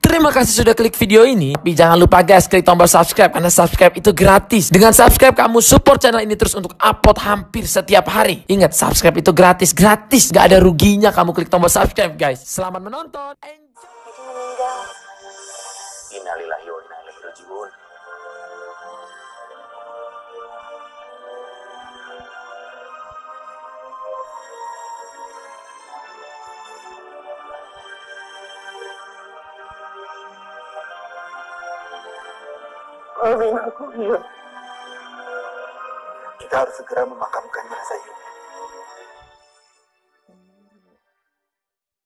Terima kasih sudah klik video ini. Tapi jangan lupa guys, klik tombol subscribe karena subscribe itu gratis. Dengan subscribe kamu support channel ini terus untuk upload hampir setiap hari. Ingat, subscribe itu gratis, gak ada ruginya kamu klik tombol subscribe guys. Selamat menonton. Enjoy. Meninggal. Innalillahi wa inna ilaihi raji'un. Maafin aku, iya. Kita harus segera memakamkan jenazah Yuni.